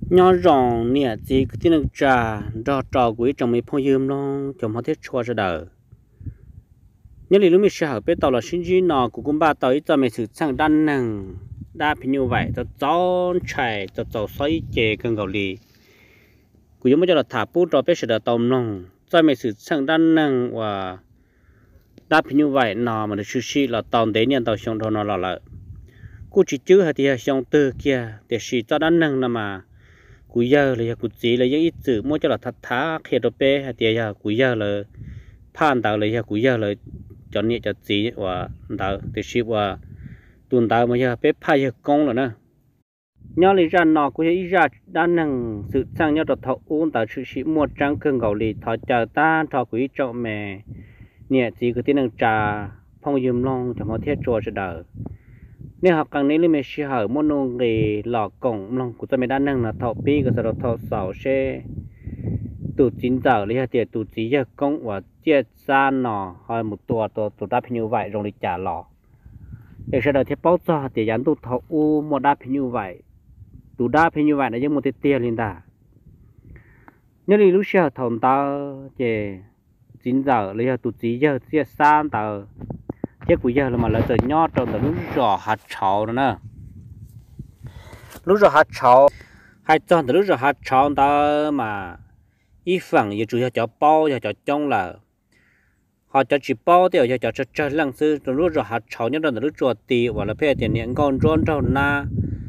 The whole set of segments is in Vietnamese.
nhỏ rong nè chỉ cái tiếng trà cho trò quý trong mấy phong dương lo trong họ thiết chua ra đời nhớ lý lúc mình sẽ học biết tàu là sinh viên nọ của cũng ba tàu ít cho mấy sự sang đan năng đa phải như vậy cho gió chạy cho tàu xoay chè cần gạo lì của giống như là thả bút cho biết sẽ được tàu nông cho mấy sự sang đan năng và đa phải như vậy nọ mà được suy là tàu đến nhận tàu xong thôi nó là lại cô chỉ chữ hay thì xong từ kia để xí cho đan năng là mà cú giờ là cú chỉ là ít chữ mỗi cho là thắt thá khi đó bé hay thì cú giờ là phan tạo là cú giờ là chọn nhẹ cho chỉ và tạo để ship và tuần tạo mà giờ bé phai công rồi nè nhớ lý ra nọ cũng ý ra đa năng sự sang nhớ được thọ uống tạo sự ship mua trang cơn gạo lì thọ chờ ta thọ quý trọng mẹ nhẹ chỉ cái tiếng năng trà phong dùm long cho mọi thiết chùa sẽ đỡ nếu học càng nên mình sẽ hỏi môn nông nghề lò cổng long của tôi mới đa năng là thọ pi cái sau thọ sáu xe tụ chín giờ lấy tiền tụ chỉ giờ công và chia ra nọ hỏi một tổ đáp như vậy rồi đi trả lò để sau đó thì bao giờ thì dán tụ thọ u một đáp như vậy tụ đáp như vậy là giống một tiền lên ta nếu đi lúc sau thằng ta thì 9 giờ lấy tụ chỉ giờ chia ra tờ cái cuối giờ là mà lấy từ nhỏ trong lúc rò hạt cháo nữa nè lúc rò hạt cháo hai trong từ lúc rò hạt cháo ta mà ít phần giờ chủ yếu cho bao giờ cho trong là họ cho chỉ bao thì giờ cho lăng sư từ lúc rò hạt cháo nhất là từ lúc rò tì hoặc là phê tiền những con rôn rau na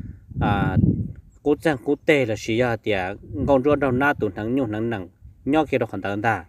cú trang cú tê là xí giờ thì con rôn rau na tụt nắng nặng nhỏ kia đâu còn tận ta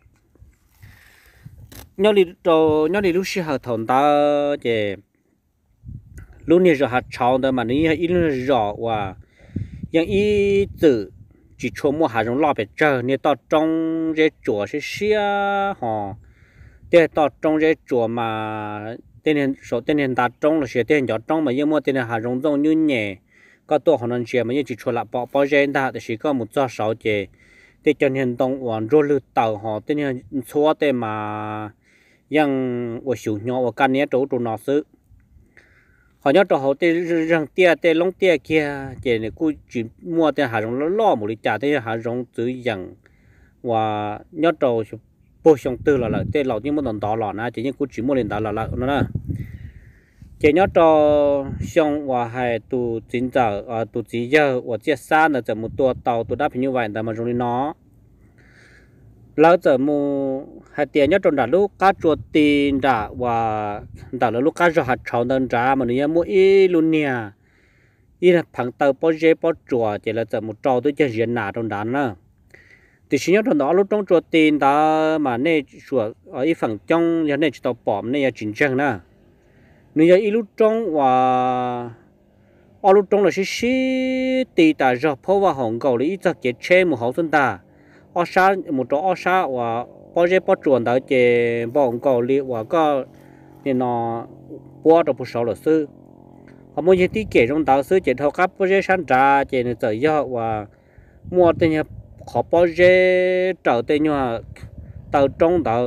nhớ đi lúc xưa thằng ta thì lúc này rồi hạt cháo đó mà ní ít rõ và những ít từ chỉ cho mua hạt giống lò bể chờ nên tao trong cái chùa sẽ xia họ để tao trong cái chùa mà tên nên ta trong là sẽ tên cho trong mà nhưng mà tên hạt giống giống như nhẹ có tổ họ nên chơi mà như chỉ cho là bỏ ra ta thì chỉ có một cho sáu chế để cho nên đông hoàn rồi lư tàu họ tên là xóa tên mà yang ở sưu nhỏ ở căn nhà chỗ nó xứ họ nhớ cho họ tên rằng tiền lông tiền kia chỉ này cô chỉ mua tiền hàng rong lo một lít trả tiền hàng rong tự rằng và nhớ cho bổ sung từ là tên lẩu nhưng mà đồng đó là na chỉ như cô chỉ mua lên đó là nó nè chỉ nhớ cho xong và hai tụ 9 giờ tụ 9 giờ và chia xa là chỉ một tàu tụ đáp như vậyแต่mà rồi nóแล้วจะมูให้เตียนยอดจนด่าลูกก้าจวดตีนด่าว่าด่าแล้วลูกก้าจะหัดชาวเดินจ้ามันเนี่ยมูอีลุนเนี่ยอีน่ะผังเตอปอเจปอจัวเจแล้วจะมูจอตัวจะเรียนหนาตรงด้านน่ะแต่ชิ้นยอดจนด่าลูกต้องจวดตีนด่ามาเนี่ยชัวอีฝั่งจ้องยันเนี่ยจะต่อปอมเนี่ยจริงจังน่ะเนี่ยอีลูกจ้องว่าลูกจ้องlà xíตีตาจะเพราะว่าของเก่าเลยอีจะเก็บเช่หมู่เขาสุนตาsa một chỗ sa và bao giờ bao chuẩn đó chỉ bao cầu li và có thì nó qua được một số luật sư họ muốn gì tí kể trong đó sư chỉ thao cấp bao giờ sang trả chỉ là tự do và mua tên nhà họ bao giờ trở tên nhà tàu trong đó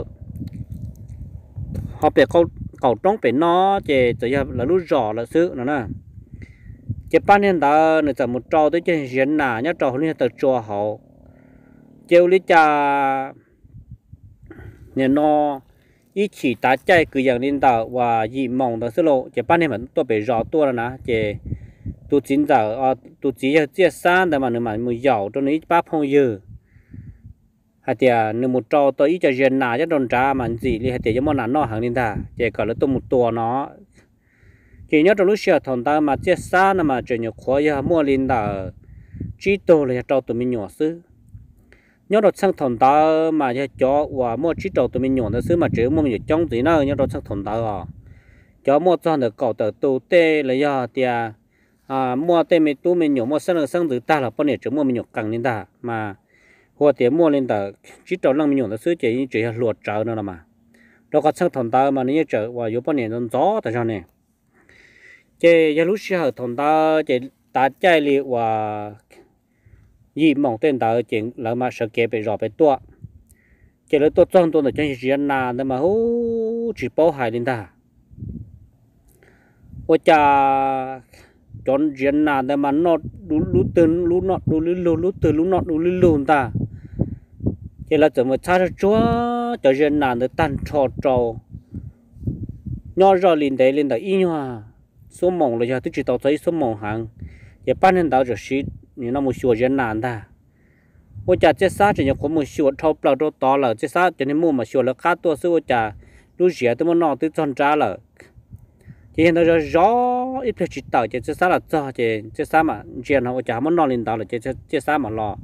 họ bị cầu trong bị nó chỉ tự do là lúc rõ là sư nó nè chỉ ban hiện đó là chỉ một trò tới chỉ hiện nào nhớ trò liên từ trò họ chiều lý cha nhà nó ít chỉ tá chạy cứ dạng lên tàu và dị mỏng đó sơ lộ chỉ ban này mà tôi bị rõ tôi là nè chỉ tôi 9 giờ tôi chỉ chia san để mà nếu mà mùi dầu tôi nói ba phong dư hay thì nếu một trò tôi ít cho dân nào cho đồn trả mà gì thì hay thì cho món nào nó hàng lên ta chỉ còn là tôi một tua nó chỉ nhớ trong lúc xưa thằng ta mà chia san mà chỉ nhiều khó giờ mua lên tàu chỉ tôi là trò tụi mình nhỏ xứ nhớ đợt sang thằng ta mà cho và mua chỉ trâu tụi mình nhổn xứ mà chỉ mua nhiều trong gì nữa nhớ đợt sang thằng ta cho mua cho được cậu tờ tu tê là do thì mua tê mình tu mình nhổn mua sang từ ta là bao nhiêu chỉ mua mình nhổn càng lên ta mà hoặc tiền mua lên ta chỉ trâu lăng mình nhổn xứ chỉ luộc trở nữa mà đó có sang thằng ta mà nếu trở và có bao nhiêu nó gió tại sao này chỉ giờ lúc xưa thằng ta chỉ ta chạy li và gì mong tên tao chuyện là mà sợ kẹp bị rò bị tua chỉ là tua trong tua là chân chỉ là nhưng mà hú chỉ bảo hại lên ta ôi cha chọn chuyện nào để mà nó lú tên lú nọ lú tên lú nọ lú ta chỉ là怎么查着做就人难的单操作nhỏ rồi lên đấy in hoa số mộng là giờ tôi chỉ tao thấy số mộng hàng giờ ban hiện đạo rồi xí như nó một số dân nạn ta我家这啥子也我们学超不了都到了这啥今天我们学了卡多是我家路线都么闹都转渣了今天都是绕一片去到这啥了早这啥嘛这样我家么闹领导了这啥嘛了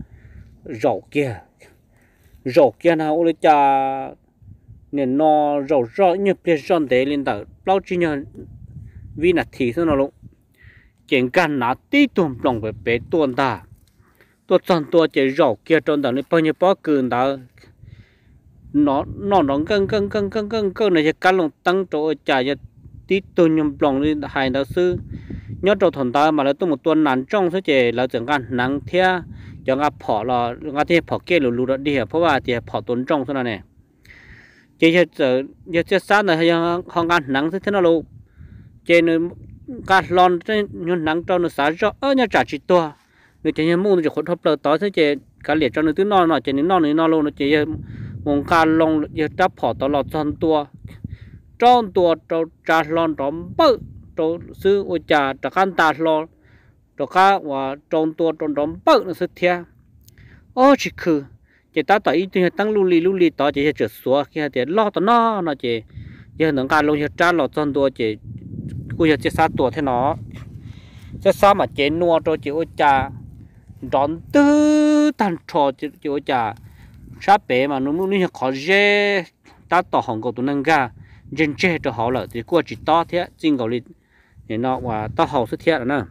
绕kia na我家nên nó rau như bây giờ để lên đầu bao nhiêu nhân vì là thì sao nó luôn chuyện gan nát tí tuồng lòng về bé tuồng ta tôi chọn tôi chỉ rau kia trong đầu này bao nhiêu bao cừu đó nó cân này chỉ cắt lông tăng chỗ chạy cho tí tuồng nhom lòng lên hai đó sư nhớ trong thằng ta mà là tôi một tuần nản trong thế chỉ là chẳng gan nắng thea chẳng ngã bỏ là ngã thea bỏ kia lù đó điเพราะว่าchỉ bỏ tuần trong thế này chỉ giờ sáng này họ ăn nắng thế nào luôn chỉ nó cá lon trên nắng trong nó sáng rõ nhá trả chỉ to người chỉ mua nó chỉ khốn thấp lờ tối thế chỉ cá liệt trong nó cứ non chỉ nó luôn nó chỉ mùng cá lon giờ đắp họ tao lọt trong tua trả lon trong bự trong sư ôi trả khăn ta lon trong cá và trong tua trong bự nó sẽ theo chỉ khử chỉ ta tại ý tăng lưu lì đó chỉ chỉ số kia thì lo tao nó chỉ giờ能干 lông giờ trả lọt trong tua chỉกูจะsátตัวthế nóจะซ้ำmà chế nua cho chị ôi cha đón tư tan trò chị ôi cha sát bể mà nó muốn như khó dễ ta tỏ hỏng cầu tụi nâng ga dân chế cho họ là thì qua chỉ to thế chính cầu đi thì nó và to hậu xuất hiện nữa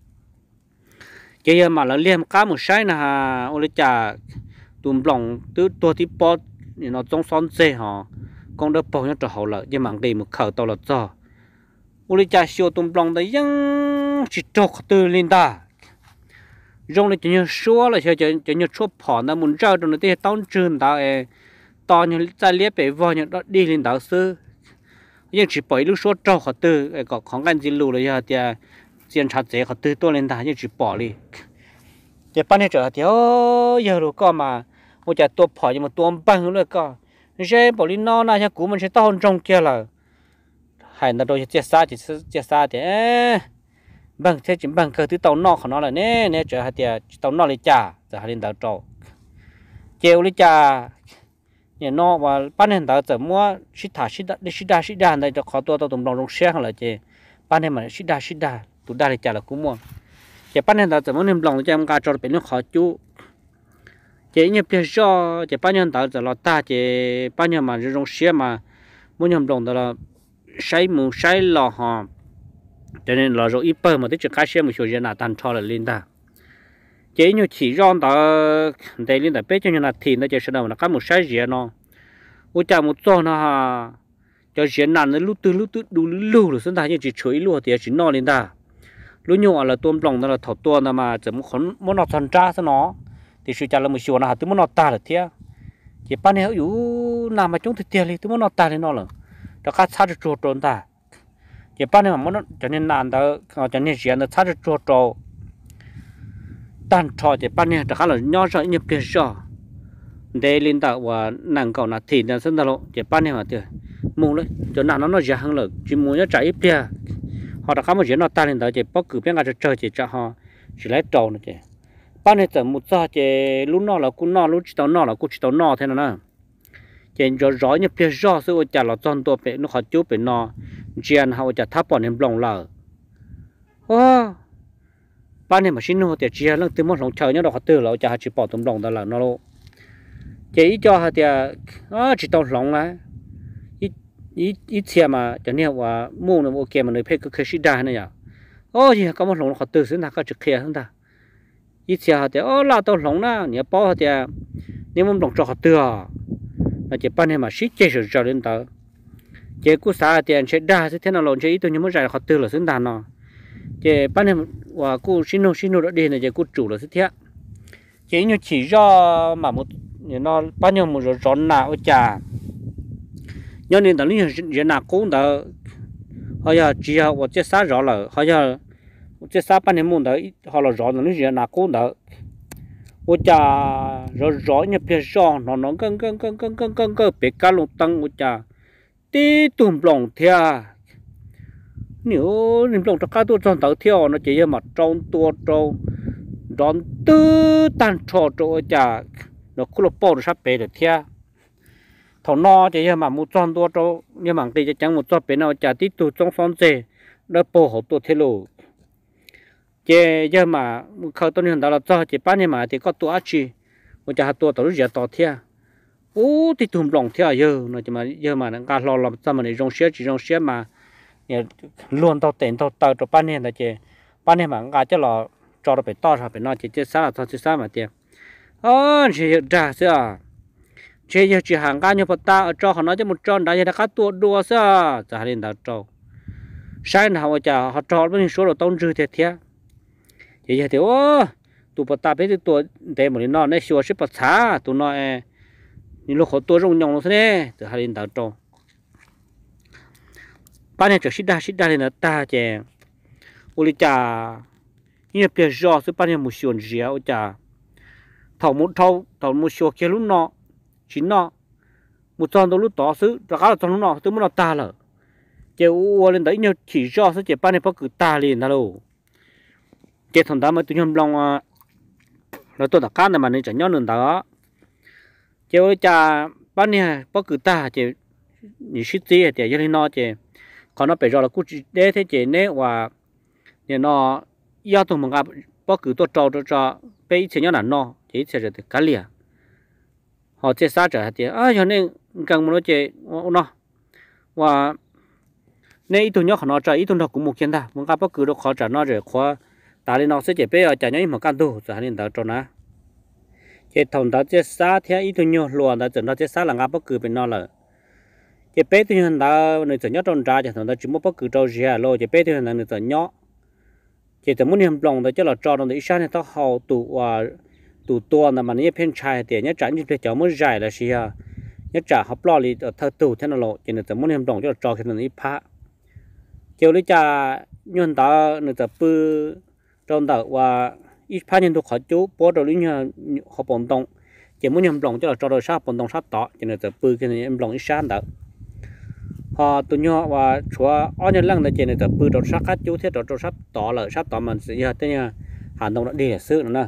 cái mà là liêm cá một sai nè ôi cha tụm lòng từ tua tí bó thì nó trong son dê họ con đỡ bỏ cho họ là nhưng mà đi một khẩu tao là cho ôi cha siêu tụm lòng đấy nhưng chỉ cho từ lên ta rong là chỉ như số là chỉ như số bỏ nó muốn ra trong nó tao trơn tao to như ta liếc bể voi như đó đi lên tao sư nhưng chỉ bỏ lúc số cho họ từ có không cần gì lù là giờ thì tiền trả dễ họ từ tôi lên ta nhưng chỉ bỏ đi chỉ bán hết rồi thì giờ rồi có mà ôi cha tôi bỏ nhưng mà tôi bằng nữa có dễ bỏ đi nó na cho cũ mình sẽ to hơn trong kia là hay là đôi chia xa thì bằng thế chỉ bằng cơ thứ tàu nọ của nó là nè chờ hai tia tàu nọ lấy trả giờ hai lên tàu trâu chiều lấy trả nhà nọ và ban hiện tàu giờ mua xịt đá này cho khó tua tàu tụm đồng rong xe là chị ban hiện mà xịt đá tụi đá lấy trả là cũng mua chị ban hiện tàu giờ muốn niệm lòng cho em cá cho nó khó chú chị như bây giờ chị ban hiện tàu giờ là ta chị ban hiện mà rong xe mà muốn niệm lòng đó là sai lò họ cho nên là rồi ít bơ mà tới chuyện khai xem một số dân là tan cho là lên ta chỉ như chỉ rong đó để lên tại bé cho nên là thì nó chỉ sẽ đâu là có một sai gì nó ôi chả một chỗ nó ha cho dân nào nó lú đủ lú rồi sinh ra như chỉ chuối lúa thì chỉ no lên ta lú nhọ là tôm lòng đó là thầu tua mà chỉ muốn nó thành ra sao nó thì sự trả là một số nào tôi muốn nó ta là thế chỉ ban này ưu nào mà chúng thì tiền đi tôi muốn nó ta lên nó là đó khác sát được trộn ta chỉ ban này mà muốn cho nên làm đó cho nên chuyện nó sát được trộn tan trò chỉ ban này đó khác là nhỏ rồi như bây giờ để lên tạo và nàng cầu là thịt là sinh ra lộ chỉ ban này mà từ mua đấy cho nên nó dễ hơn là chỉ mua nó chạy ít bia họ đã có một chuyện nó ta lên đó chỉ bắt cứ biết ngay chơi chỉ cho họ chỉ lấy trâu nữa chỉ ban này tầm một giờ chỉ lúc nọ là cũng nọ lúc chỉ tao nọ là cũng chỉ tao nọ thế nào nè chỉ rõ như bây giờ sự trả là toànตัวเป็ดnó khó chịuเป็ดnọ chuyện họจะทับปอนhem lòng lờ ban này mà xin nó thì chuyện nó từ một lòng trời nhớ đó họ từ làจะchỉ bỏ tụm lòng đó là nó luôn chỉ cho họ thì chỉ tao lòng là ít xe mà cho nên là mua nó ok mà người phải cứ xí đa này nhở thì có một lòng họ từ xí nào có trực kia không ta ít xe họ thì là tao lòng na nhớ bỏ họ thì nếu muốn lòng cho họ từ là chỉ ban này mà xí chơi rồi cho lên tao chỉ cú xả tiền sẽ đa sẽ thế nào lộn chỉ tôi nhớ mới giải họ từ là xứng đàn nó chỉ ban này và cú xin nó đã đi này chỉ cú chủ là sẽ thế chỉ như chỉ do mà một nó bao nhiêu một rồi rón nào ở trà nhớ nên tao lý chuyện nào cũng đã họ giờ chỉ họ chết sát rõ là họ giờ chế sa ban này muốn đấy họ là rõ nó gì là cũng đó ôi cha rõ rõ như phía sau nó căng bị cá lông tăng ôi cha tí tùm lòng theo nếu niệm lòng cho cá tôi trong tàu theo nó chỉ mà trong tua trong đón tư tan trò trò chả nó cứ lốp bò sắp bể được theo thằng nó chỉ mà một trong tua trò nhưng mà thì chẳng một trong bể nào chả tí tu trong phong gì nó bò hậu tua theo lù chỉ giờ mà khâu tôi hiện tại là cho chỉ bán mà thì có tua ác chi một chả tua tàu giờ tàu theo ô thì tùm lòng theo nó chỉ mà giờ mà nó cả lo làm sao mà để rong xe mà luôn tao tiền tao tao cho bán này là chị bán này mà ngã cho là cho nó phải to ra phải nói chỉ sao là sao chỉ sao mà tiền chỉ ra sao chỉ hàng cá như ta ở cho họ nói cho một tròn đã giờ đã cá tua đua sao trả lên đã cho sai nào mà chả họ cho bên số là tông dư thiệt thiệt chỉ giờ thì tụ ta biết tụ để một nó này xua xếp bát xá tụ nó nhưng lúc họ tua rong nhong thế này trả lên đã cho bán này chỉ xịt đa lên là ta chè ôi cha như bây giờ sự bán này một số gì ôi cha thầu một số kia lúc nọ chính nọ một tròn đâu lúc đó sự ra cả tròn lúc nọ tôi muốn ta là chè ôi lên đấy như chỉ do sự chè bán này phải cứ ta liền là đâu chè thằng ta mới tụi nhom long là tôi đã cán này mà nên chẳng nhớ nữa đó chè ôi cha bán này phải cứ ta chè như xịt gì chè cho nên nó chè còn nó phải rồi là cú để thế chế nè và nhà nó yêu tụi mình gặp bất cứ tôi cho bây giờ nó nó chỉ sẽ được cái liền họ chế sát trở thì cho nên cần muốn chế nó và nên tụi nhóc nó chơi tụi nó cũng một kiện ta muốn gặp bất cứ đâu khó trả nó rồi khó tại nên nó sẽ chế bây giờ trả những mà can tu trả nên tạo cho nó chế thằng đó chế sát theo tụi nhóc luôn đó chúng nó chế sát là gặp bất cứ bên nó là chỉ bé thì hiện tại người ta nhớ trong trà chẳng hạn chỉ muốn bắt cứ trâu gì à lo chỉ bé thì hiện tại người ta nhớ chỉ tầm muốn niệm lòng đó chứ là trâu trong đấy sáng thì tao hậu tụ tua là mà những phiên trai thì nhớ trả như thế cháu mới dài là gì à nhớ trả học lo thì thơ tụ thế nào lo chỉ là tầm muốn niệm lòng chứ là trâu thì là ít phá chiều đấy cha nhân ta người ta bự trong đó và ít phá nhân tụ khó chú bố đầu lý như học bổn động chỉ muốn niệm lòng chứ là trâu rồi sát bổn động sát tỏ chỉ là tầm bự cái này niệm lòng ít sáng đó họ tụi nhỏ và chúa ở nhân lăng là trên này tập bự đồ sát cát chú thế đồ sát tỏ là sát tỏ mình sẽ giờ thế nha hành động đã đi là sự nữa nè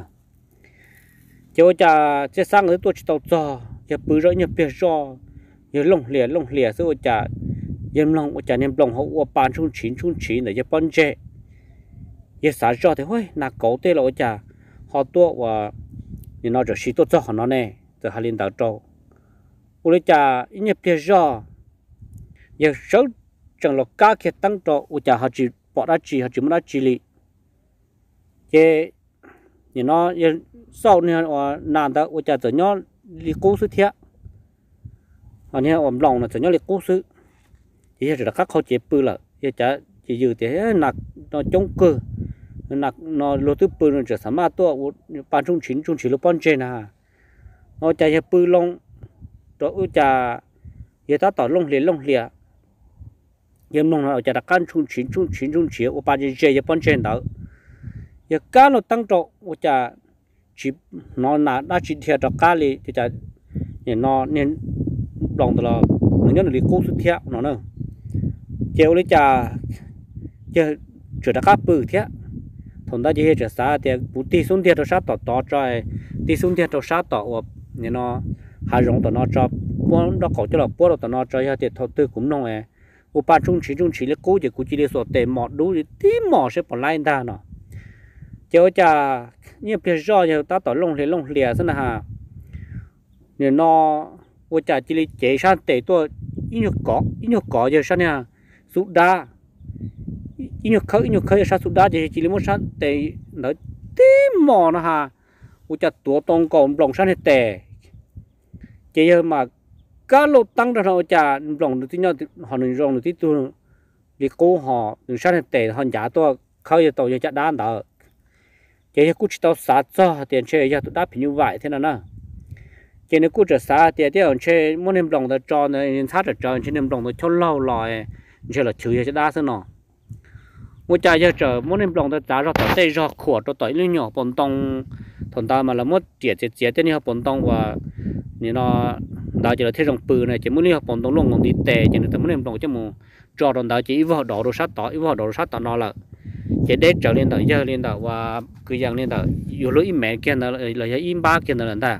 cháu cha sẽ sang cái tôi chỉ tàu cho giờ bự rồi nhập biệt cho giờ lồng lìa sự cha yếm lồng cha niệm lồng hậu bàn chung chín để cho bón chè giờ xả cho thì thôi là cấu tê là cha họ tua và như nó chỉ tôi cho họ nó nè giờ hai liên đạo trâu ôi cha nhập biệt cho giờ số chẳng là cá kia tăng trọ u cha họ chỉ bỏ ra chỉ họ chỉ muốn ra chỉ li cái như nó giờ sau này họ làm đó u cha tự nhớ li cố sự thiệt họ này ổn lòng là tự nhớ li cố sự chỉ là các họ chế bự là giờ cha chỉ dư thế nặc nó chống cơ nặc nó lô tư bự nó chỉ sắm mà tua ban trung chỉ lúc ban trên à nó cha giờ bự long đó u cha giờ ta tỏ lông lìa yếm nông nó chỉ là căn chung chín ở ba chỉ giờ bận chuyện đó giờ cá nó tăng trọ ở chả chỉ nó là đã chỉ theo cho cá li thì chả nó nên đồng là nó nhớ là đi cố sự theo nó nữa chiều lấy chả giờ chỉ là cá bự theo thằng ta chỉ là sao thì bút ti xuống theo cho sát tỏ cho ti xuống theo cho sát tỏ nó hà rong tỏ nó cho bón nó có cho là bón tỏ nó cho thì thầu tư cũng nông ấy ở ban trung chỉ là cố chỉ chỉ là số tiền mỏ đủ thì mỏ sẽ bỏ lại ta nó cháu cha như bây giờ giờ ta tỏ lông lìa thế nào nếu nó ở cha chỉ là chế sang tệ tôi ít nhiều có giờ sao nè sụt đá ít nhiều khơi sao sụt đá chỉ là một sang tệ nó tí mỏ nó hà ở cha tua tông còn lòng sang tệ chỉ giờ mà cá lô tăng ra rồi chả lòng được tí nhau họ đừng rong được tí tu đi cố họ đừng sát tệ họ giả tôi khơi giờ tàu giờ chả đá đó chỉ cú chỉ tàu sát cho tiền chơi giờ tụi đá phải như vậy thế nào nè chỉ nếu cú chỉ sát tiền thì ông chơi muốn em lòng được cho nên sát được cho nên em lòng được cho lâu rồi chơi là chửi cho đá thế nào mua cha giờ chờ muốn em lòng ta trả ra tao tây ra khổ cho tao lên nhỏ bồn tông thằng ta mà là mất chết tên nhau bồn tông và như nó đào chỉ là thế rồng bự này chỉ muốn đi học bồn tông luôn còn đi tè chỉ là muốn em lòng chứ mà cho đòn đào chỉ vào đổ đồ sát tỏ vào đổ sát tỏ nó là chỉ để trở lên đảo giờ lên đảo và cứ dạng lên đảoอยู่lối mẹ kia là im ba kia là ta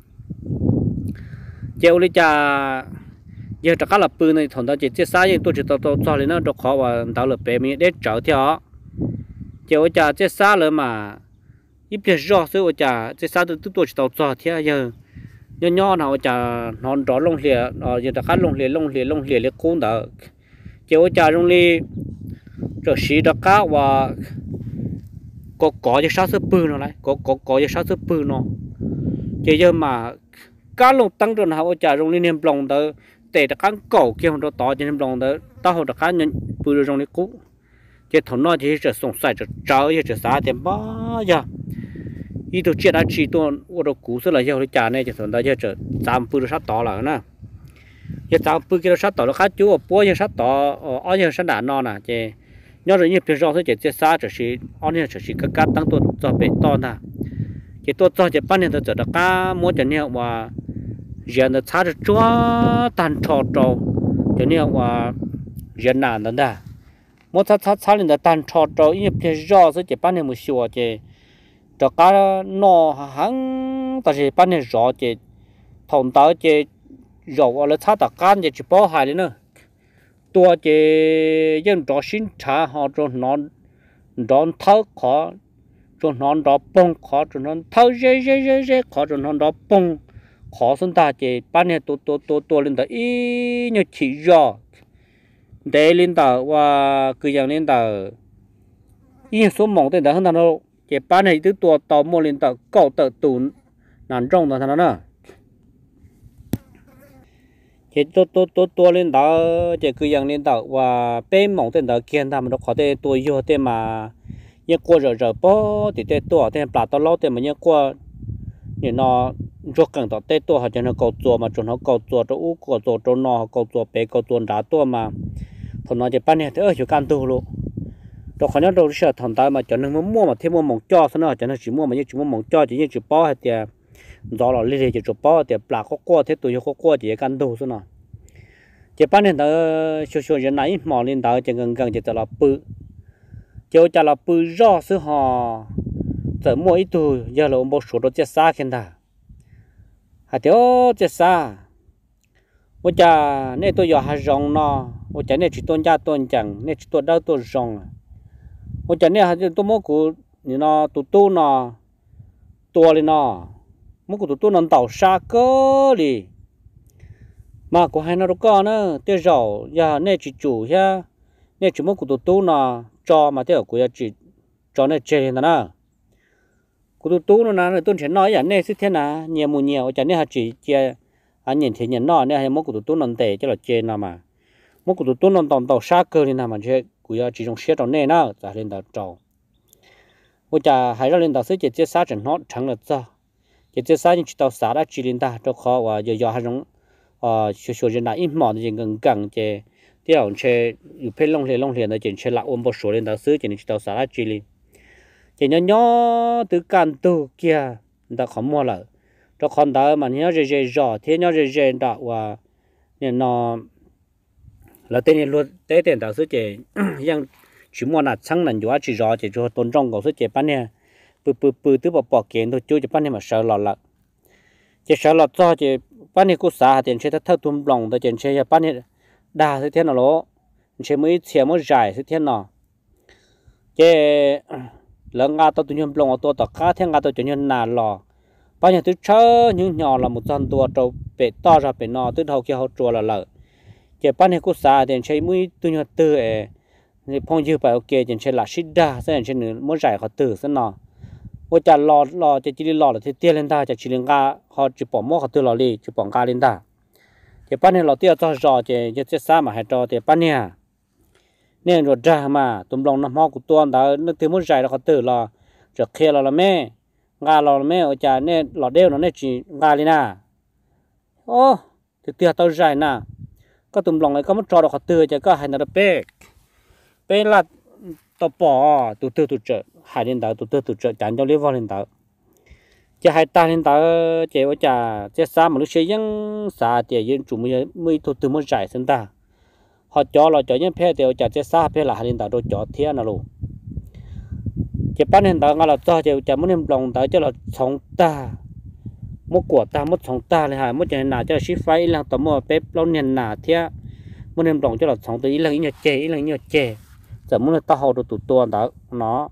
chiều đi cha giờ tất cả là bự này thằng ta chỉ sai nhưng tôi chỉ tao cho lên nó được khó và đảo là bé mình để trở theo chiều cha chỉ sai rồi mà ít biết rõ sự cha chỉ sai từ tôi chỉ tao cho theo giờ nhỏ nào cha non đó lông lìa giờ tất cả lông lìa lấy cuốn đó chiều cha lông lìa rồi xí đó cá và có cái sao sấp bự nó này có cái sao sấp bự nó chỉ giờ mà cá lồng tăng rồi nào trả trong niệm lòng đó để các cẩu kia họ to cho niệm lòng đó tao họ các nhân bự rồi trong này cũ chỉ thằng nó chỉ sẽ sống sai cho cháu chỉ sao tiền bao giờ ý tôi chuyện đã chỉ tôi ở đó cũ sẽ là giờ họ trả này chỉ thằng đó giờ giảm bự rồi sát to là nè giờ giảm bự kia sát to nó khác chú ở bố giờ sát to ở giờ sát đạn nó nè chỉ nhớ rồi như bây giờ thì chỉ xa chỉ anh em chỉ các tăng tuổi cho bé to nè chỉ tôi cho chỉ半年的这个cá摸着呢话人的差着抓单超着就呢话人难的呢摸差人的单超着因为bây giờ是chỉ半年没学这这cá nó hàng但是半年rõ这同到这肉了差的干这只包海的呢ตัวเจยังรอสินช้าหอจนนอนนอนเท้าขอจนนอนรอปงขอจนนอนเท้าเย่ขอจนนอนรอปงขอสันตาเจป้านเนี่ยตัวลินตาอีเนี่ยฉีรอเดลินตาว่าคืออย่างลินตาอีสมมองแต่แต่ข้างนั้นเราเจป้านเนี่ยตัวต่อโมลินตาเก่าเตะตูนนั่นจ้องตาท่านน่ะchỉ tôi lên đó chỉ cứ yang lên đó và bên mỏng tên đó kia ta mình nó có thể tôi vô tên mà như qua rồi bó thì tên tôi tên bà tao lâu tên mà như qua như nó rất cần đó tên tôi họ cho nó cầu chùa mà cho nó cầu chùa cho u cầu chùa cho nó cầu chùa bé cầu chùa đá tôi mà thằng nó chỉ bán này thế ở chỗ can tu luôn đó khó nhớ đâu sợ thằng ta mà cho nó mua mà thêm mua mỏng cho xong nó cho nó chỉ mua mà như chỉ mua mỏng cho chỉ như chỉ bó hay tiền đó là liên hệ chỉ chụp bao thì bà có qua thế tôi có qua chỉ căn đồ thôi nè chỉ bán hiện đó số giờ này mỏ lên đó chỉ gần chỉ là bự cho là bự rõ sự họ giờ mỗi tuổi giờ là một số đồ chết xa khen ta hạt thiếu chết xa bây giờ nên tôi giờ hạt rong nó bây giờ nên chỉ tôn gia tôn chẳng nên chỉ tôn đâu tôn rong bây giờ nên hạt tôi mua của nó tu nó tua lên nó mỗi cái tụi nó tàu xa cơ đi mà có hai nó có nữa tiêu dầu giờ nên chỉ chủ ha nên chỉ mỗi cái tụi nó cho mà tiêu của chỉ cho nên chơi nó nè cái tụi nó nè tôi chỉ nói vậy nên thế nào nhiều cho nên chỉ chơi anh nhìn thấy nhìn nó nên hay mỗi cái tụi nó tệ cho là chơi nào mà mỗi cái tụi nó tàu xa cơ đi nào mà chơi của chỉ trong xe trong này nữa trả lên tàu trâu bây giờ hay ra lên tàu sẽ chơi xa chẳng nó chẳng là sao chỉ sai những tàu xả đã chỉ lên ta cho khó và giờ hai giống số dân đã ít mỏ thì gần chỉ tiêu chơiอยู่เพ่ลงเรียนแต่chỉ chơi lại ôm một số lên tàu xứ chỉ những tàu xả đã chỉ lên chỉ nhỏ từ can từ kia ta không mua lại cho con ta mà nhỏ rõ thế nhỏ đã và nên nó là tên luôn tên tàu xứ chỉ ยัง chỉ mua là chẳng là nhiều chỉ rõ chỉ cho tôn trọng của xứ chỉ bán nè bự từ bỏ kiện thôi chú chỉ bán này mà sợ lọt chỉ sợ lọt cho chỉ bán này cũng xả tiền chơi thâu thùng lòng tới tiền chơi bán này đa thế nào đó chơi mới tiền mới dài thế nào chỉ lợn ngà tao tụi nhom lòng tao tao cá theo ngà tao tụi nhom nà lò bán này tôi chơi những nhỏ là một trăm tua trâu bể to ra bể nọ từ đầu kia họ chùa là lợn chỉ bán này cũng xả tiền chơi mới tụi nhom tư thì phong dư phải ok tiền chơi là xịt đa thế chơi nữa mới dài họ tư thế nào bây giờ lò chỉ lò là thì tiền lên ta chỉ lên ga họ chỉ bỏ mua họ tự lò đi chỉ bỏ ga lên ta chỉ bán này lò tiêu cho rõ chỉ sao mà hay cho thì bán này nên rồi ra mà tụm lòng nằm hoa của tuôn đó nó từ muốn dài là họ tự lò rồi kia là mẹ ga là mẹ ở nhà nên lò đeo nó nên chỉ ga lên à ô thì tiêu tao dài nè có tụm lòng này có mất trò được họ tự chỉ có hay là bé là tao bỏ tụt tư tụt trợ hai lên đó tụt tư tụt trợ chẳng cho lấy vào lên đó chỉ hai ta lên đó chỉ ở chả chỉ xa mà lúc xây dựng xa thì dân chủ mới tụt từ mới giải sinh ta họ cho là cho những phe thì ở chả chỉ xa phe là hai lên đó rồi cho thiên nào luôn chỉ bắt lên đó ngay là cho chỉ chả muốn em lòng đó cho là sống ta mất của ta mất sống ta này hả mất cho nên là cho ship phải là tao mua bếp lâu年là thế muốn em lòng cho là sống từ ý là ý nhật chè giờ muốn là tao học được tụt tua đó nó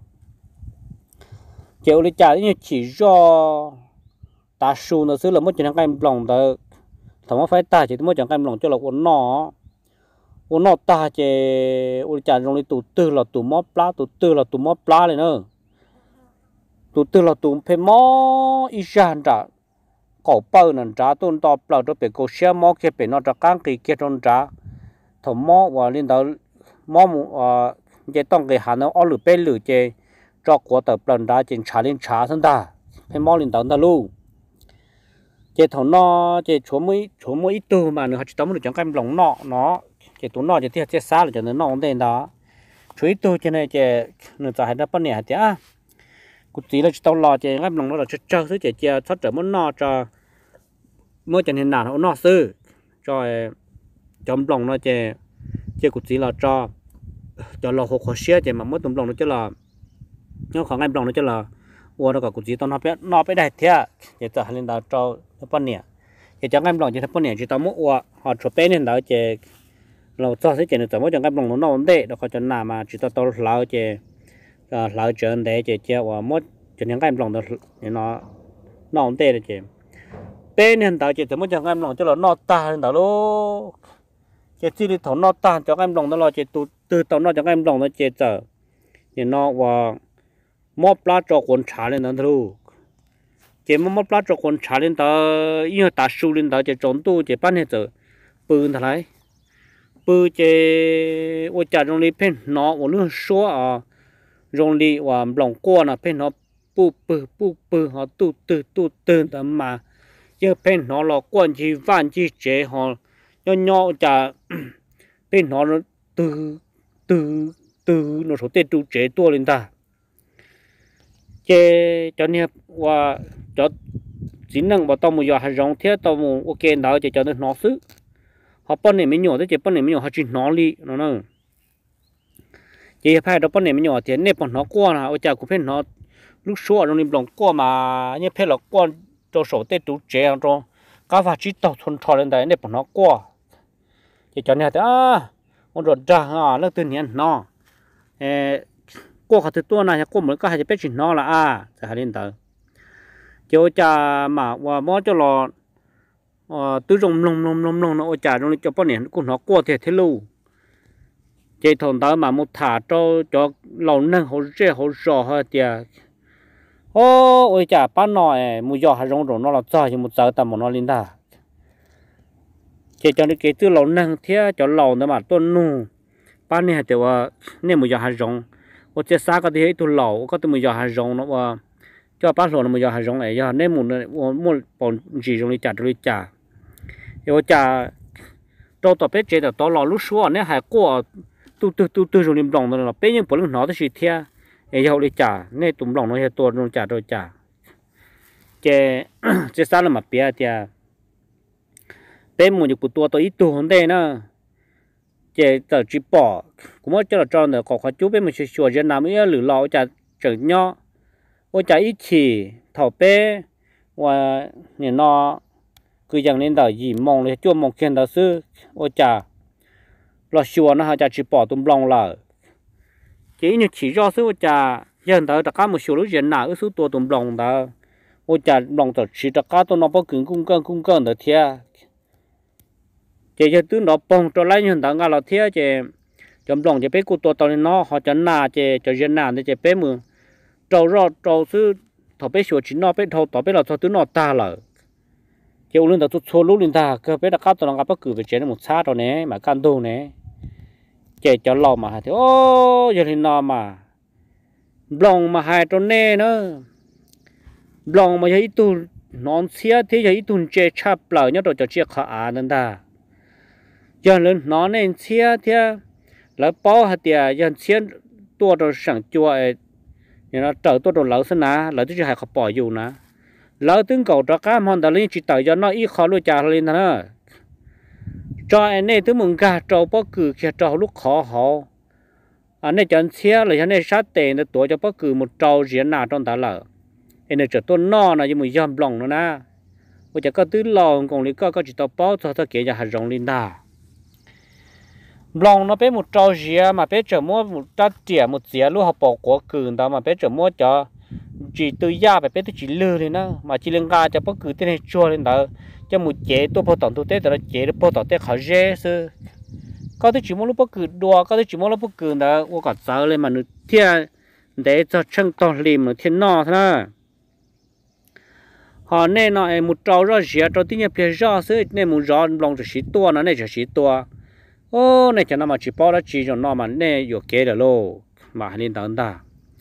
chiều đi trả như chỉ do ta su nó xứ là mất cho nên em lòng đó thằng nó phải ta chỉ mất cho em lòng cho là uốn nọ ta chỉ uốn trả trong đi tụt tư là tụt móp lá tụt tư là tụt móp lá này nữa tụt tư là tụt phải mó ý gian trả cậu bao nè trả tôn to bao cho bị cô xe mó kia bị nó trả căng kỳ kia trong trả thằng mó và lên đó mó cái tông cái hàng nó ở lửa bên lửa chơi cho của tập lần ra trên trả lên trả thân ta phải mó lên đó ta luôn chơi thằng nó chơi chúa mới ít tu mà nữa họ chỉ tóm được chẳng cái lòng nó chơi tụi nó chơi thiệt chơi xa là cho nên nó không tên đó chúa ít tu cho nên chơi nửa giờ hay là bao nhiêu thế à cụ chỉ là tao lo chơi cái lòng nó là chơi thứ chơi thoát trở muốn nó cho mỗi trận hình nào nó sư cho lòng nó chơi cụ chỉ là cho lò hồ khó xé chơi mà mỗi tụm lòng nó chơi là nó khoảng em lòng nó chơi là ua nó cả cụ chỉ tao nó biết đại thế chơi giờ lên đó cho bao nhiêu chơi chẳng em lòng chơi bao nhiêu chỉ tao mỗi ua họ chụp bên lên đó chơiเราcho sẽ chơi được mỗi trận em lòng nó ổn định đó có trận nào mà chỉ tao lao chơi lao trận để chơi và mỗi trận những em lòng nó ổn định chơi bên hiện tại chỉ mỗi trận em lòng cho là nó ta hiện tại luôn chỉ chỉ đi thấu nó ta cho em lòng nó lo chỉ từ tàu nó cho em lòng nó chỉ giờ thì nó và móp lá cho con trả lên đó thôi chỉ móp lá cho con trả lên đó yêu ta su lên đó chỉ trốn tu chỉ bán hết giờ bự thế này bự chỉ ở nhà trong đi pen nó ở nước số à trong đi và lòng qua là pen nó bự họ tu từ tầm mà giờ pen nó là quan chỉ vạn chỉ chế họ nhỏ chả bên nó từ nó số tiền trụ chế tua lên ta chế cho nên và cho chính năng bảo tao một giờ hay rong thế tao một ok đó chỉ cho nó xứ họ bên này mới nhỏ thế chỉ bên này mới nhỏ họ chỉ nó đi nó nữa chỉ phải đó bên này mới nhỏ thì nếp bọn nó qua là ở nhà của bên nó lúc số trong niệm lòng qua mà như phải là qua cho số tiền trụ chế trong các vật chỉ tao thuần thọ lên đấy nếp bọn nó qua chỉ cho nên ông rồi ra nó tự nhiên nó qua cái thứ này qua mới có hai cái chuyện nó là sẽ hai đến tới cho cha mà và mó cho lò tứ rồng lông nó cha trong cho bao nhiêu cũng nó qua thì thế luôn chỉ thằng đó mà một thả cho lâu nâng họ dễ họ rõ hơn thì ôi cha bán nồi mua giò hay rong rồi nó là cho chỉ một giờ tầm một nó lên ta chỉ cho nên cái thứ lâu nâng thế cho lâu nữa mà tuần nu bán này thìว่าเนี่ยmua giò hay rong我这三个的一头老，我都没要还容了哇，叫把手那么要还容哎呀，那么呢我帮几容的家这里家，我家到别接的到老路说那还过都容易弄的了，别人不能拿的是天，哎要的家那都弄那些多种家这家，这三了嘛别的，别么就不多到一多的呢。chế tờ chỉ bỏ cũng mới cho là tròn được có chú bên mình sẽ sửa dân làm ấy lử lò chả chừng nhau ôi chả ít chỉ thầu bé và nhìn nó cứ dần lên đời gì mong lên chua mong kiên đó sư ôi chả lo sửa nó chả chỉ bỏ tụm lòng là chỉ như chỉ do sư ôi chả dân đó tất cả một số lúc dân nào ở sốตัวtụm lòng đó ôi chả lòng tờ chỉ tất cả tụi nó bao cứng cung cân được thiệt chỉ cho tụi nó bông cho lấy những thằng là thế chỉ chấm lòng chỉ biết cụ tổ tao nó họ cho na chỉ cho dân nào chỉ biết mường trâu sư thọ biết sửa chính nó biết thọ tao biết là thọ tụi nó ta là chỉ uống được chút số lúc lên ta cơ biết là các tụi nó gặp bất cứ về chuyện một xa rồi nè mà can đồ nè chỉ cho lòng mà thì ô giờ thì nó mà lòng mà hai trâu nè nữa lòng mà thấy tụi non xía thế thấy tụi chơi chắp lại nhớ rồi cho chia khả nên ta giờ lên nó nên chia thì là bao hạt tiền giờ chia tua rồi sẵn chua ấy nó trở tua rồi lỡ xin ná lỡ tôi chỉ hay khó bỏ dù ná lỡ tướng cầu cho cá mòn đã lên chỉ tới cho nó ít khó lui trả lên nữa cho anh này tôi muốn gà trâu bó cử kia trâu lúc khó họ anh này chọn xe là anh này sát tiền để tuổi cho bó cử một trâu diễn nào trong ta lỡ anh này trở tôi no là như một dòng lòng nữa na bây giờ có tứ lòng còn lý có chỉ tao bó cho tao kể cho hạt rồng lên đà lòng nó bé một trâu dìa mà bé trở mua một trát chĩa một dìa lúc học bỏ quả cừ đó mà bé trở mua cho chỉ từ gia bé tôi chỉ lừa lên đó mà chỉ lên ga cho bó cừ tên này chua lên đó cho một chế tôi bao tổng tôi tết đó chế được bao tổng tết khó dễ sư có tôi chỉ mua lúc bó cừ đua có tôi chỉ mua lúc bó cừ đó tôi có sợ lên mà nó thiên để cho chân to lìm nó thiên no thôi họ nên nó một trâu rõ rệt trâu tí nhập phía rõ sư nên một rõ lòng chỉ tua nó này chỉ tua ô này cho nó mà chỉ bao đó chỉ cho nó mà nên有kế được lô mà nên tận ta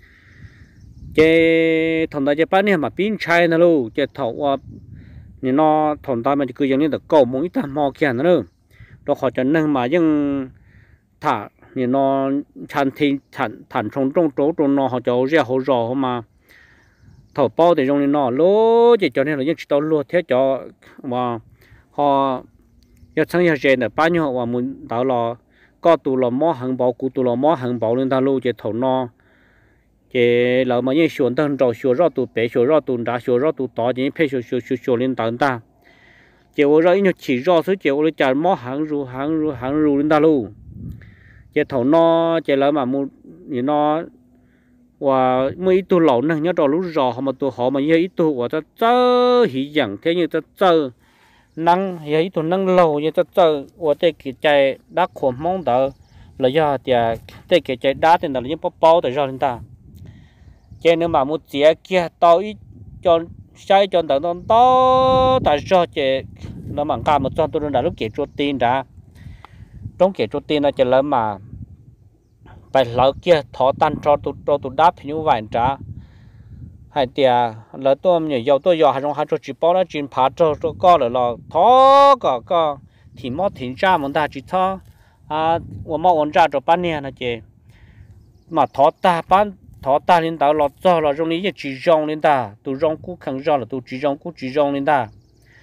cái thằng ta cái bán này mà pin chai nó lô cái thầu nên nó thằng ta mà cứ giống như là cầu mỗi thằng mò kia nữa đó họ cho nên mà nhưng thả nên nó thành thì thành trong chỗ nó họ cho ra họ rõ mà thầu bao thì trong nó lố chỉ cho nên là những tàu lúa thế cho mà họ giờ sáng giờ trên là bao nhiêu họ muốn tạo là có tụ là mỏ hàng bảo cụ tụ là mỏ hàng bảo lên ta lúa chỉ thầu nó chỉ là mà những xuân tân rồi xuân rõ tụ bé xuân rõ tụ đá xuân rõ tụ tỏ chỉ phải xuân lên ta chỉ ở đây chỉ rõ số chỉ ở đây chả mỏ hàng ru lên ta luôn chỉ thầu nó chỉ là mà muốn nó và mấy tụ lẩu nè nhớ rồi lúc rõ mà tụ họ mà như ít tụ và ta chơi hỉ dạng thế như ta chơi năng ấy tụ năng lẩu như ta chơi và cái chạy đá khổm mong đỡ là do thì cái chạy đá thì là những bao để cho chúng ta cho nên mà một chiếc kia tao ít cho sai cho đỡ nó to tại sao chạy nó bằng cả một cho tôi đã lúc kể cho tin đã trong kể cho tin là chỉ là mà phải lỡ kia thọ tan cho tụi đáp như vậy trả hay tiệt lỡ tôi nhiều dầu tôi dò hay trong hai chỗ chỉ bao đó chuyện phá cho có là thọ có thì mót thì ra muốn ta chỉ thọ我们玩家做半年了姐mà thọ ta lên tao lọt cho là trongนี้chỉ rong lên ta tụi rong cú khăng rong là tụi chỉ rong lên ta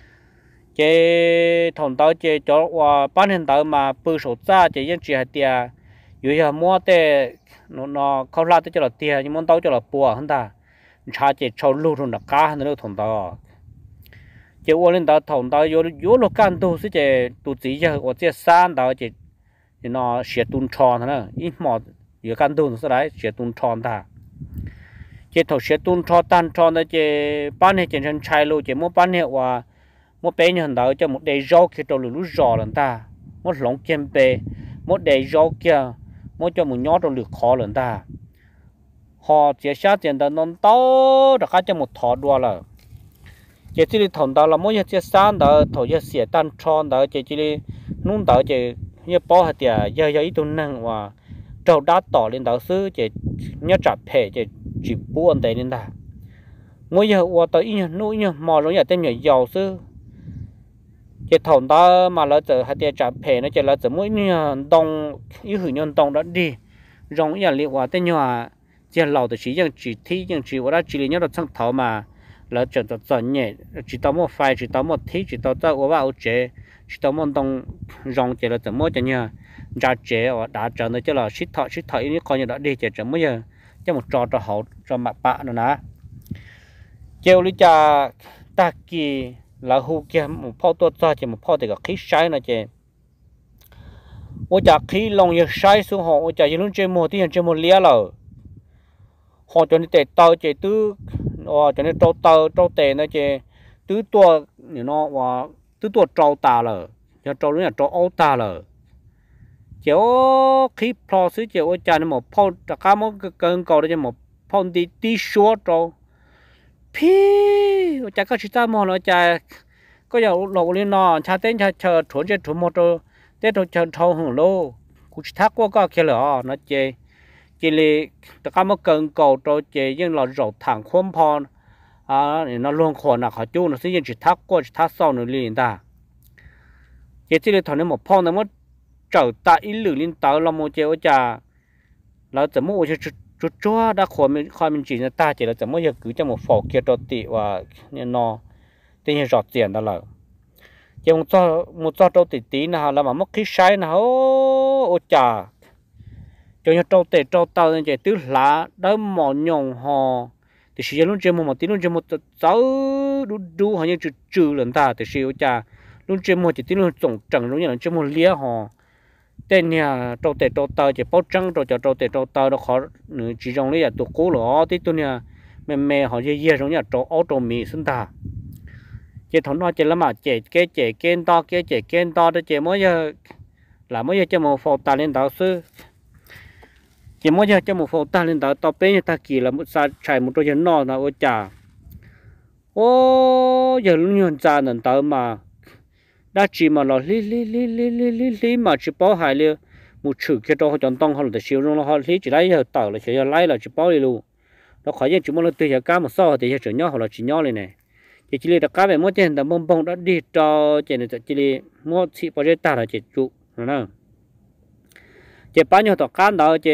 chế thằng tao chế cho và bán hiện tại mà bự số ra chế những chỉ hạt tiệtอยู่อย่ามัวแต่nóเขาลาแต่จะละเตียยังมันเต้าจะละปัวหั่นตาชาเจชาวลูกทุนกาหั่นเด้อถงตาเจ้าว่าเล่นตาถงตาอยู่โลกันตูสิเจตูจีจะว่าเจซ่านตาเจnóเสียตุนชอนนะอีหมออยู่กันตูสิได้เสียตุนชอนตาเจถเสียตุนชอตันชอนเจป้านเฮเจนชัยโลเจมัวป้านเฮว่ามัวเป็นหั่นตาจะหมดได้รอคือตัวรู้รอลันตามัวหลงเกมเปมัวได้รอเกียmỗi cho một nhóm trong được khó lớn ta họ chỉ sát tiền đó non to được cả cho một thọ đua là chỉ chỉ thằng đó là mỗi chỉ sáng đó thọ chỉ xỉa tan tròn đó chỉ nung đó chỉ như bao hạt tiền giờ ít tuần năng và trâu đá tỏ lên đó xứ chỉ nhớ chặt phe chỉ buôn tiền lên ta mỗi giờ qua tới ít nuôi như mò rồi giờ tên nhỏ giàu xứ chỉ thằng đó mà lỡ giờ hạt tiền chặt phe nó chỉ là giờ mỗi đông ý hưởng nhân đông đó đi rong nhà liệu hòa tên nhỏ chỉ lầu thì chỉ thi chỉว่าchỉ nhớ được sang thảo mà lỡ giờ giờ nhẹ chỉ tao một file chỉ tao một thi chỉ tao taoว่าเอาchế chỉ tao một đông rong chỉ là giờ mỗi cho nhớ ra chế và đã trở nên chỉ là shit thọ ý coi như đó đi chỉ giờ mỗi giờ cho một trò hậu cho mặt bạn nữa nè kêu lý cha ta kỳ là hú kia một phao tua cho chỉ một phao thì có khí sai nữa chứ ôi chả khí lòng như sai xuống họ ôi chả như lúc chơi một thì chơi một lia rồi họ cho nên tệ tàu chơi tứ cho nên trâu tệ nữa chứ tứ tua nó và tứ tua trâu ta rồi cho trâu nữa là trâu ấu ta rồi chiếu khí phao xứ chiếu ôi chả nên một phao tất cả một cái cơn cầu đó cho một phao đi xuống trâu phi chả có chỉ ta mò nó chả có giờ lộ lên nó cha tên cha chờ chuẩn chơi chuẩn một rồi tết rồi chờ thâu hưởng lô cũng chỉ thắc qua có kia là nó chơi là tất cả một cần cầu rồi chơi nhưng là rổ thẳng khuôn phòn nó luôn khổ là khó chú nó sẽ chỉ thắc qua chỉ thắc sau nữa liền ta chơi là thằng nó một phòn nó mất trở tại ý lử lên tàu là một chơi ở chả แล้วจะมั่วจะจั่วđã khỏi mình chỉ là ta chỉ làจะมั่วจะcứ cho một phổ kia cho tị và nó tự nhiên rõ tiền đó là chỉ một cho trâu tí nào là mà mất khí sai nào ô chà cho nhau trâu tệ trâu tao nên chỉ tứ lá đó mỏ nhồng họ thì sử dụng trên một tí luôn trên một sáu đu họ như trừ lần ta thì sử cha luôn trên một chỉ tí luôn tổng trần luôn như là trên một lia họ tên nhà trâu tệ trâu tao chỉ bao trắng rồi cho trâu tệ trâu tao nó khó nữa chỉ trong đấy là tụ cố lỏ tí tôi nhà mẹ họ dễ dễ giống như trâu áo trâu mì sinh ta chỉ thằng nó chỉ là mà chỉ kén to đó chỉ mới giờ là mới giờ cho một phô ta lên đạo sư chỉ mới giờ cho một phô ta lên đạo tao bé như ta kỳ là một sa chạy một đôi chân nọ là ôi chà ô giờ luôn nhon cha nền tao mà đã chỉ mà là lý mà chỉ bảo hại liền một chữ kia cho họ chọn tông họ là siêu luôn họ lý chỉ lấy giờ tao là chỉ giờ lấy là chỉ bảo đi luôn nó khỏi giờ chỉ muốn là từ giờ cá một sao thì giờ chữ nhỏ họ là chỉ nhỏ lên này chỉ là cá về mỗi trên là bông bông đã đi cho trên này chỉ là mỗi chỉ bao nhiêu ta là chỉ trụ nữa chỉ bao nhiêu tàu cá đó chỉ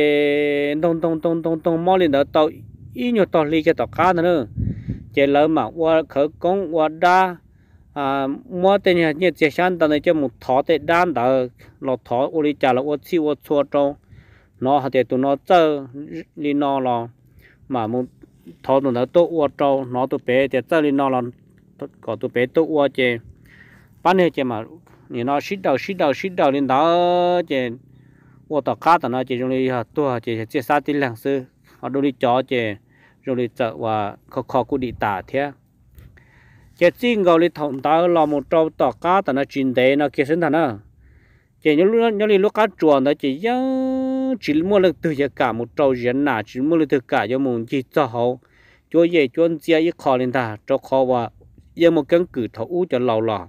đông mỗi lần đó tàu ít nhiều tàu ly cái tàu cá nữa chỉ là mà qua khởi công qua đa mỗi tên nhà như chỉ sản tàu này chỉ một thọ để đan đó lọt thọ uli trả là uli xíu uli xua trâu nó hạt tụi nó chơi đi nó là mà một thọ tụi nó tốt uli trâu nó tụi bé thì chơi đi nó là có tụi bé tụi uli chứ bán này chứ mà nhìn nó xít đầu lên đó chứ uli tàu cá tụi nó chứ trong đi tua chứ sát tin lăng sư họ đôi đi chó chứ rồi đi chợ và khó cũng đi tả thế cái chính gọi là thằng ta là một trâu tỏ cá tao nó chín tế nó kia sinh thần à chỉ nhớ lúc cá chuồn đó chỉ mua được từ cả một trâu rắn nà chỉ mua được từ cả cho mình chỉ cho họ cho về chuyên gia ít khó lên ta cho khó và giờ một căn cứ thấu cho lâu lò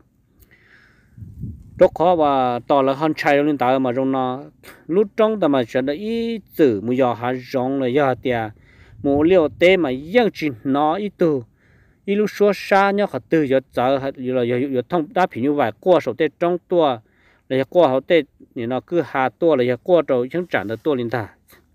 cho khó và tỏ là hơn chạy lên ta mà trong nó lúc trong ta mà sẽ đã ít chữ một giờ hà rong là giờ tiệt một liều tê mà dân chỉ nó ít từ ít lúc xóa xa nhá họ từ giờ giờ là giờ thông đáp như vậy qua sổ tê trong tua là qua họ tê thì nó cứ hà tua là qua rồi chẳng trả được tua lên ta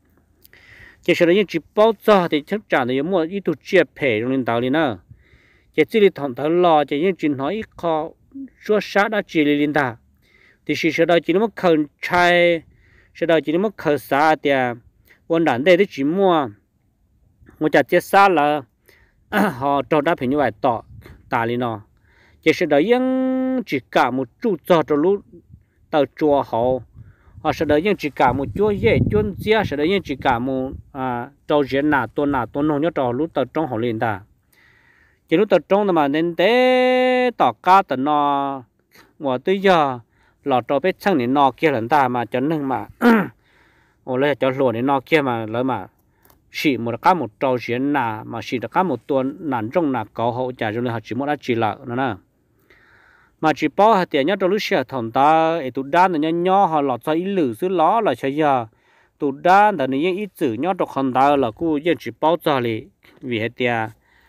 chỉ là những chỉ bao giờ thì chẳng trả được mua ít tu chia phe trong lên tàu lên nữa chỉ là thằng thằng lo chỉ những chuyện nói khó xóa xa đã chỉ lên ta thì sự đó chỉ là một khẩn trai sự đó chỉ là một khẩn xa thì vấn đề đây chỉ mua một chặt chết xa là họ cho đáp như vậy tỏ ta li nó chỉ sẽ đợi những chỉ cả một chút cho lúc tàu chùa họ sẽ đợi những chỉ cả một chỗ dễ chuyên gia sẽ đợi những chỉ cả một trâu diễn nào tuần nông nhớ trò lúc tàu trong họ liền ta chỉ lúc tàu trong mà nên té tỏ cá tận nó ngồi tới giờ lọ trâu biết chăng thì nó kia lần ta mà cho nên mà ồ lấy cho lùa để nó kia mà lấy mà chỉ một cá một trâu diễn nà mà chỉ cá một tuần nản trong nà có hậu trả cho nên họ chỉ một đã chỉ là nó nè mà chỉ bao hạt tiền nhớ trong lúc xưa thằng ta tụi đan là nhỏ họ lọt ra ít lử xứ ló là chơi giờ tụi đan là những ít chữ nhớ trong thằng ta là cô yên chỉ bao giờ li vì hạt tiền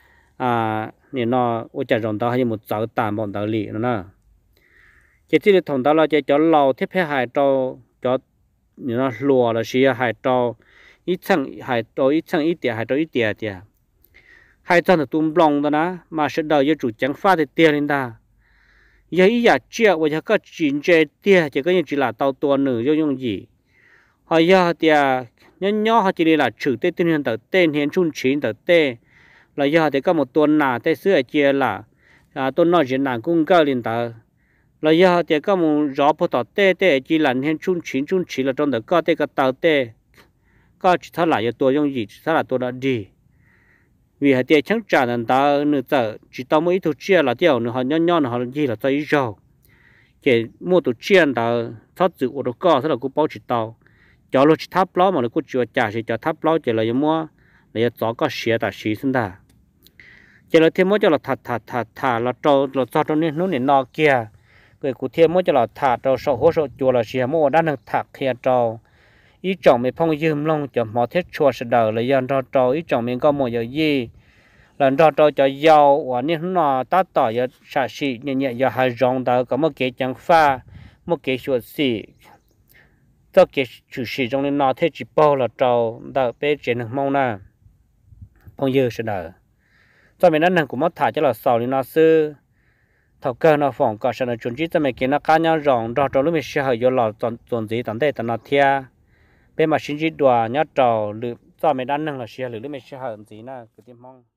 nên nó ôi trả rồng ta hay một sáu tạm bọn ta li nó nè chỉ là thằng ta là chỉ cho lầu tiếp theo hai trâu cho nó lùa là xí hai trâu ít chăng hai trâu ít chăng ít tiền hai trâu ít tiền tiền hai chân là tụm lòng đó nè mà sẽ đợi cho chủ chẳng phát thì tiền lên ta giờ ý giả chia và có chuyện chơi tiền chỉ có những chỉ là tàu tua nữ dùng gì họ giờ tiền nhỏ họ chỉ là trừ tên hiện tờ tên hiện trung chín tờ tên là giờ thì có một tuần nào tên xưa chia là tuần nói chuyện nào cũng cao lên tờ là giờ thì có một rõ bộ tờ tên chỉ là hiện trung chín là trong tờ có tên cái tờ tên có chỉ thà lạiตัวdùng gì thà làตัวđó đi vì hai tiền chẳng trả nên ta nửa giờ chỉ tao mới thu chia là tiêu nữa họ nhỏ họ gì là tới rồi cái mua thu chia ta thoát dự ở đó có thế là cũng bao chỉ tao cho lúc chỉ tháp ló mà nó cũng chưa trả thì cho tháp ló chỉ là mua là cho có xía ta xí xin ta chỉ là thêm mỗi cho là thà là cho nên nó nên nọ kia cái cụ thêm mỗi cho là thà cho sổ hỗ trợ chùa là xía mua đang được thà kia cho ý chồng mình phong dương long cho mọi thiết chùa sẽ đời là dân cho ý chồng mình có một giờ gì lần cho giàu và nên nó ta tỏ giờ xả xị nhẹ giờ hai rong đó có một cái chẳng pha một cái chuột xị cho cái chủ sĩ trong nên nó thế chỉ bao là trâu đỡ bé trên được mong nè phong dư sẽ đỡ cho mình ăn cũng mất thả cho là sầu thì nó sư thầu cơ nó phòng có sẽ là chuẩn chỉ cho mình cái nó cá nhau rộng đỏ trâu lúc mình sẽ hơi vô lò tuần gì tận đây tận nó thia bên mà xin chỉ đùa nhát trâu lử cho mình ăn là sẽ lử lúc mình sẽ hơi gì nè cái tim mong